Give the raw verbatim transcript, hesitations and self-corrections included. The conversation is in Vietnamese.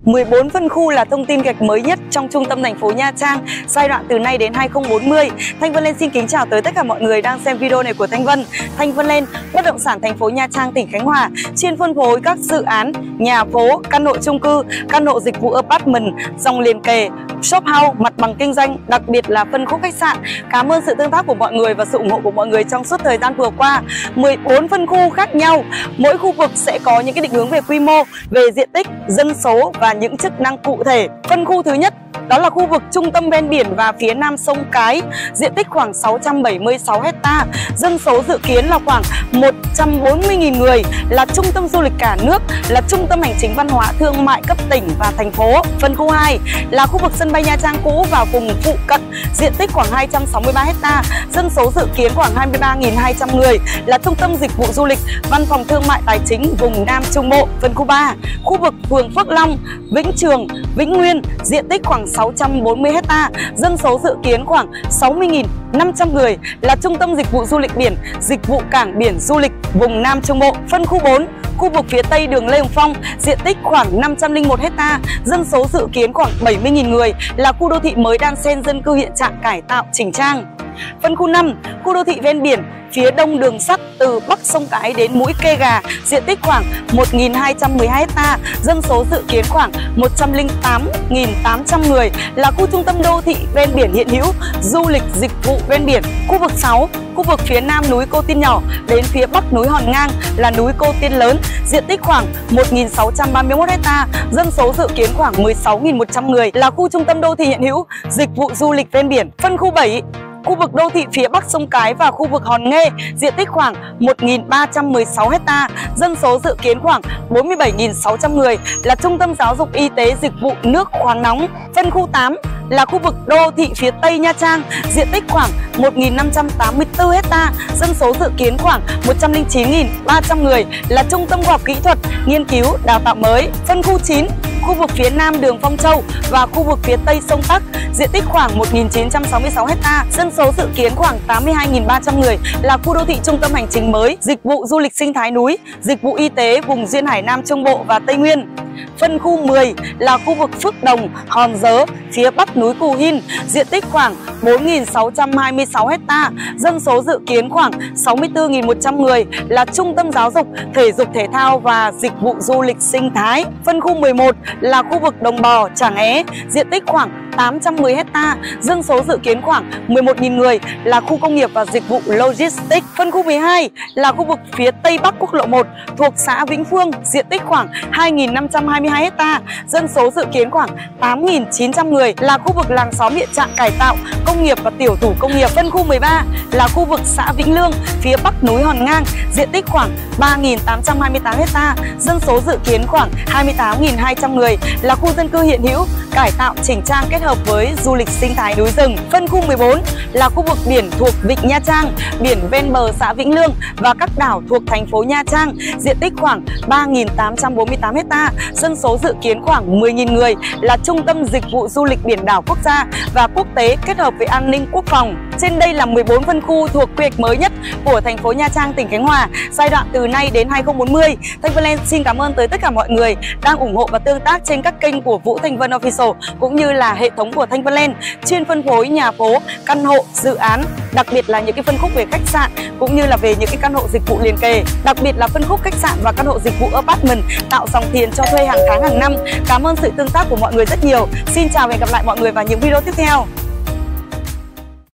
mười bốn phân khu là thông tin gạch mới nhất trong trung tâm thành phố Nha Trang giai đoạn từ nay đến hai không bốn mươi. Thanh Vân Lên xin kính chào tới tất cả mọi người đang xem video này của Thanh Vân. Thanh Vân Lên, bất động sản thành phố Nha Trang, tỉnh Khánh Hòa, chuyên phân phối các dự án nhà phố, căn hộ chung cư, căn hộ dịch vụ apartment, dòng liền kề, shop house, mặt bằng kinh doanh, đặc biệt là phân khúc khách sạn. Cảm ơn sự tương tác của mọi người và sự ủng hộ của mọi người trong suốt thời gian vừa qua. mười bốn phân khu khác nhau, mỗi khu vực sẽ có những cái định hướng về quy mô, về diện tích, dân số và những chức năng cụ thể. Phân khu thứ nhất đó là khu vực trung tâm ven biển và phía nam sông Cái, diện tích khoảng sáu trăm bảy mươi sáu héc-ta, dân số dự kiến là khoảng một trăm bốn mươi nghìn người, là trung tâm du lịch cả nước, là trung tâm hành chính văn hóa thương mại cấp tỉnh và thành phố. Phân khu hai là khu vực sân bay Nha Trang cũ và vùng phụ cận, diện tích khoảng hai trăm sáu mươi ba héc-ta, dân số dự kiến khoảng hai mươi ba nghìn hai trăm người, là trung tâm dịch vụ du lịch, văn phòng thương mại tài chính vùng Nam Trung Bộ. Phân khu ba, khu vực phường Phước Long, Vĩnh Trường, Vĩnh Nguyên, diện tích khoảng sáu trăm bốn mươi héc-ta, dân số dự kiến khoảng sáu mươi nghìn năm trăm người, là trung tâm dịch vụ du lịch biển, dịch vụ cảng biển du lịch vùng Nam Trung Bộ. Phân khu bốn, khu vực phía tây đường Lê Hồng Phong, diện tích khoảng năm trăm lẻ một héc-ta, dân số dự kiến khoảng bảy mươi nghìn người, là khu đô thị mới đan xen dân cư hiện trạng cải tạo chỉnh trang. Phân khu năm, khu đô thị ven biển, phía đông đường sắt từ Bắc sông Cái đến mũi Kê Gà, diện tích khoảng một nghìn hai trăm mười hai héc-ta, dân số dự kiến khoảng một trăm lẻ tám nghìn tám trăm người, là khu trung tâm đô thị ven biển hiện hữu, du lịch dịch vụ ven biển. Khu vực sáu, khu vực phía nam núi Cô Tiên Nhỏ đến phía bắc núi Hòn Ngang là núi Cô Tiên Lớn, diện tích khoảng một nghìn sáu trăm ba mươi mốt héc-ta, dân số dự kiến khoảng mười sáu nghìn một trăm người, là khu trung tâm đô thị hiện hữu, dịch vụ du lịch ven biển. Phân khu bảy, khu vực đô thị phía bắc sông Cái và khu vực Hòn Nghê, diện tích khoảng một nghìn ba trăm mười sáu héc-ta, dân số dự kiến khoảng bốn mươi bảy nghìn sáu trăm người, là trung tâm giáo dục y tế dịch vụ nước khoáng nóng. Phân khu tám là khu vực đô thị phía tây Nha Trang, diện tích khoảng một nghìn năm trăm tám mươi tư héc-ta, dân số dự kiến khoảng một trăm lẻ chín nghìn ba trăm người, là trung tâm khoa học kỹ thuật, nghiên cứu, đào tạo mới. Phân khu chín, khu vực phía nam đường Phong Châu và khu vực phía tây sông Tắc, diện tích khoảng một nghìn chín trăm sáu mươi sáu héc-ta, dân số dự kiến khoảng tám mươi hai nghìn ba trăm người, là khu đô thị trung tâm hành chính mới, dịch vụ du lịch sinh thái núi, dịch vụ y tế vùng duyên hải Nam Trung Bộ và Tây Nguyên. Phân khu mười là khu vực Phước Đồng, Hòn Dớ, phía bắc núi Cù Hin, diện tích khoảng bốn nghìn sáu trăm hai mươi sáu héc-ta, dân số dự kiến khoảng sáu mươi tư nghìn một trăm người, là trung tâm giáo dục, thể dục thể thao và dịch vụ du lịch sinh thái. Phân khu mười một là khu vực Đồng Bò, Trảng É, diện tích khoảng tám trăm mười héc-ta, dân số dự kiến khoảng mười một nghìn người, là khu công nghiệp và dịch vụ logistics. Phân khu mười hai là khu vực phía tây bắc quốc lộ một thuộc xã Vĩnh Phương, diện tích khoảng hai nghìn năm trăm hai mươi hai héc-ta, dân số dự kiến khoảng tám nghìn chín trăm người, là khu vực làng xóm hiện trạng cải tạo, công nghiệp và tiểu thủ công nghiệp. Phân khu mười ba là khu vực xã Vĩnh Lương, phía bắc núi Hòn Ngang, diện tích khoảng ba nghìn tám trăm hai mươi tám héc-ta, dân số dự kiến khoảng hai mươi tám nghìn hai trăm người, là khu dân cư hiện hữu, cải tạo chỉnh trang kết hợp với du lịch sinh thái núi rừng. Phân khu mười bốn là khu vực biển thuộc Vịnh Nha Trang, biển ven bờ xã Vĩnh Lương và các đảo thuộc thành phố Nha Trang, diện tích khoảng ba nghìn tám trăm bốn mươi tám héc-ta, dân số dự kiến khoảng mười nghìn người, là trung tâm dịch vụ du lịch biển đảo quốc gia và quốc tế kết hợp với an ninh quốc phòng. Trên đây là mười bốn phân khu thuộc quy hoạch mới nhất của thành phố Nha Trang, tỉnh Khánh Hòa giai đoạn từ nay đến hai không bốn mươi. Thanh Vân Lên xin cảm ơn tới tất cả mọi người đang ủng hộ và tương tác trên các kênh của Vũ Thanh Vân Official cũng như là hệ thống của Thanh Vân Lên, chuyên phân phối nhà phố, căn hộ, dự án, đặc biệt là những cái phân khúc về khách sạn cũng như là về những cái căn hộ dịch vụ liền kề, đặc biệt là phân khúc khách sạn và căn hộ dịch vụ apartment tạo dòng tiền cho thuê hàng tháng hàng năm. Cảm ơn sự tương tác của mọi người rất nhiều. Xin chào và hẹn gặp lại mọi người vào những video tiếp theo.